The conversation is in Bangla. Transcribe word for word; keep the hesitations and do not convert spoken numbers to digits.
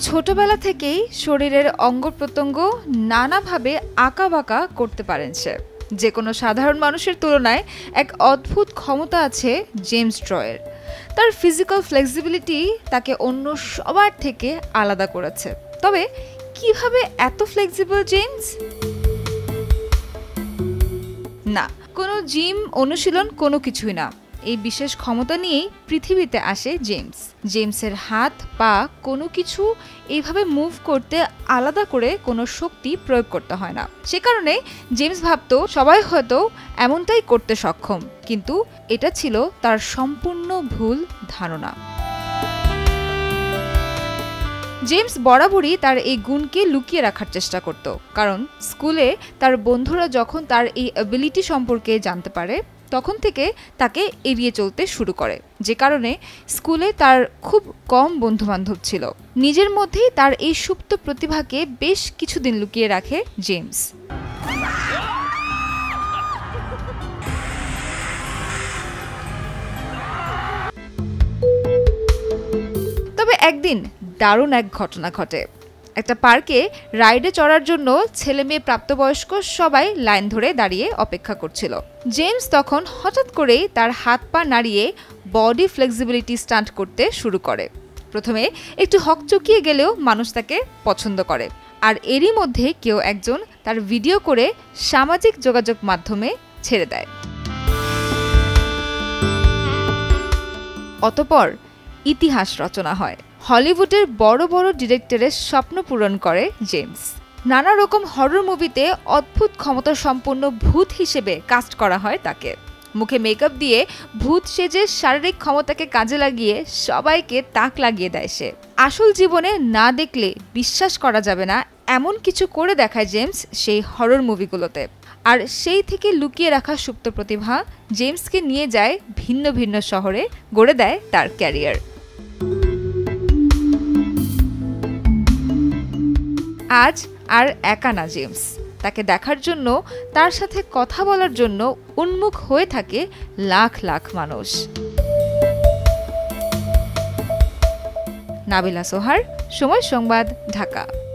ছোটবেলা থেকেই শরীরের অঙ্গ-প্রত্যঙ্গ নানাভাবে আঁকাবাঁকা করতে পারেন সে। যে কোনো সাধারণ মানুষের তুলনায় এক অদ্ভুত ক্ষমতা আছে জেমস ট্রয়ের। তার ফিজিক্যাল ফ্লেক্সিবিলিটি তাকে অন্য সবার থেকে আলাদা করেছে। তবে কিভাবে এত ফ্লেক্সিবল জেমস? না, কোনো জিম অনুশীলন কোনো কিছুই না। এই বিশেষ ক্ষমতা নিয়েই পৃথিবীতে আসে জেমস। জেমসের হাত পা কোনো কিছু এইভাবে মুভ করতে আলাদা করে কোনো শক্তি প্রয়োগ করতে হয় না। সে কারণে জেমস ভাবতো সবাই হয়তো এমনটাই করতে সক্ষম, কিন্তু এটা ছিল তার সম্পূর্ণ ভুল ধারণা। জেমস বরাবরই তার এই গুণকে লুকিয়ে রাখার চেষ্টা করত, কারণ স্কুলে তার বন্ধুরা যখন তার এই অ্যাবিলিটি সম্পর্কে জানতে পারে তখন থেকে তাকে এড়িয়ে চলতে শুরু করে, যে কারণে স্কুলে তার খুব কম বন্ধুবান্ধব ছিল। নিজের মধ্যেই তার এই সুপ্ত প্রতিভাকে বেশ কিছুদিন লুকিয়ে রাখে জেমস। তবে একদিন দারুণ এক ঘটনা ঘটে। একটা পার্কে রাইডে চড়ার জন্য ছেলে মেয়ে প্রাপ্তবয়স্ক সবাই লাইন ধরে দাঁড়িয়ে অপেক্ষা করছিল। জেমস তখন হঠাৎ করেই তার হাত পা নাড়িয়ে বডি ফ্লেক্সিবিলিটি স্টান্ট করতে শুরু করে। প্রথমে একটু হকচকিয়ে গেলেও মানুষ তাকে পছন্দ করে, আর এরই মধ্যে কেউ একজন তার ভিডিও করে সামাজিক যোগাযোগ মাধ্যমে ছেড়ে দেয়। অতঃপর ইতিহাস রচনা হয়। হলিউডের বড় বড় ডিরেক্টরের স্বপ্ন পূরণ করে জেমস। নানা রকম হরর মুভিতে অদ্ভুত ক্ষমতা সম্পন্ন ভূত হিসেবে কাস্ট করা হয় তাকে। মুখে মেকআপ দিয়ে ভূত সেজে শারীরিক ক্ষমতাকে কাজে লাগিয়ে সবাইকে তাক লাগিয়ে দেয় সে। আসল জীবনে না দেখলে বিশ্বাস করা যাবে না এমন কিছু করে দেখায় জেমস সেই হরর মুভিগুলোতে। আর সেই থেকে লুকিয়ে রাখা সুপ্ত প্রতিভা জেমসকে নিয়ে যায় ভিন্ন ভিন্ন শহরে, গড়ে দেয় তার ক্যারিয়ার। আজ আর একা না জেমস। তাকে দেখার জন্য, তার সাথে কথা বলার জন্য উন্মুখ হয়ে থাকে লাখ লাখ মানুষ। নাবিলা সোহার, সময় সংবাদ, ঢাকা।